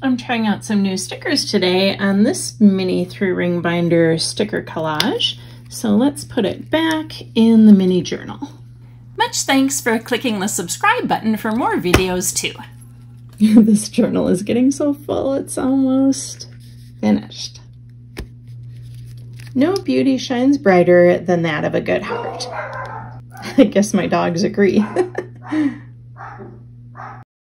I'm trying out some new stickers today on this mini 3-ring binder sticker collage. So let's put it back in the mini journal. Much thanks for clicking the subscribe button for more videos too. This journal is getting so full, it's almost finished. No beauty shines brighter than that of a good heart. I guess my dogs agree.